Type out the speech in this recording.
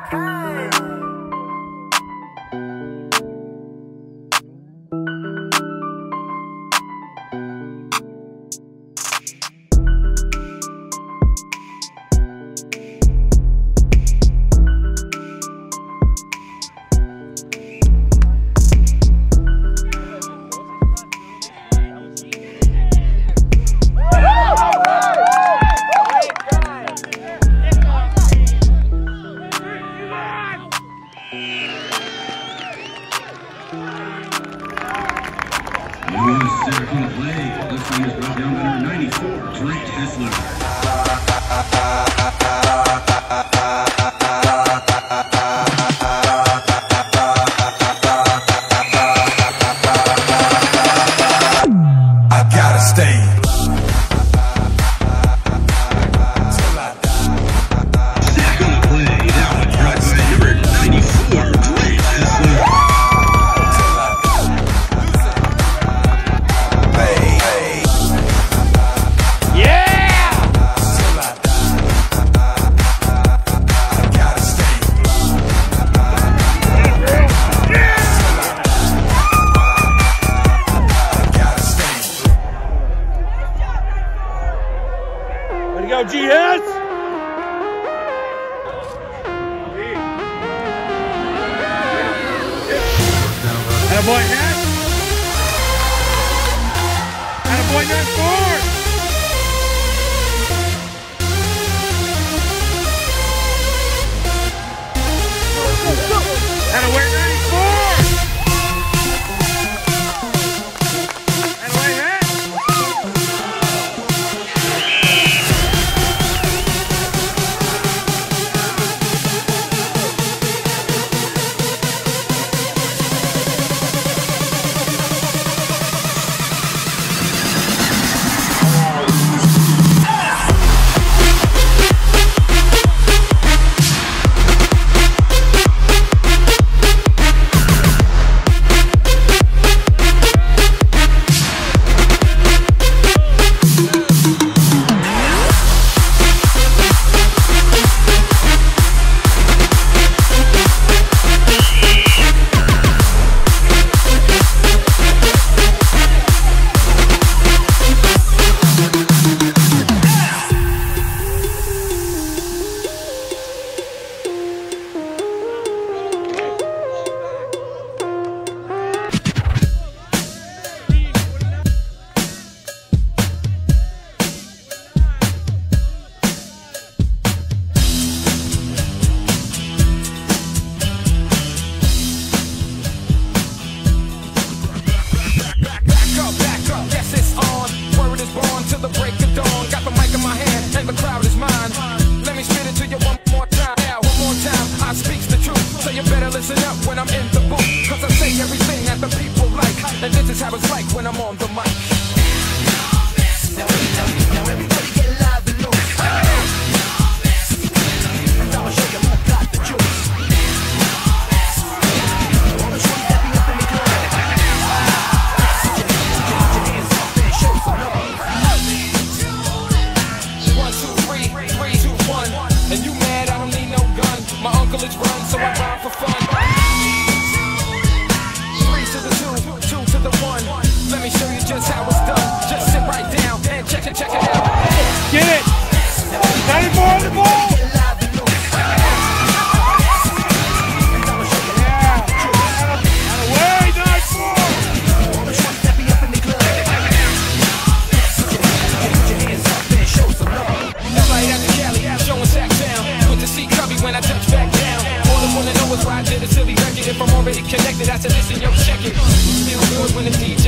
Center on the play. Left side is brought down by number 94, Hessler. Go G-Hess! Attaboy Hess! Attaboy net forward! Attaboy 94! When I'm in the booth, cause I say everything that the people like, and this is how it's like when I'm on the mic. Now everybody get live and loose. And I'ma show you who got the juice. All the shorties that be up in the club, put your hands up and show some love. 1, 2, 3, 3, 2, 1. And you mad, I don't need no gun. My uncle is run, so I rhyme for fun. Let me show you just how it's done. Just sit right down and check it out. Get it! 94 on the ball! When I touch back down, all I wanna know is why I did a silly record. If I'm already connected, I said listen, yo, check it. Feel good when the DJ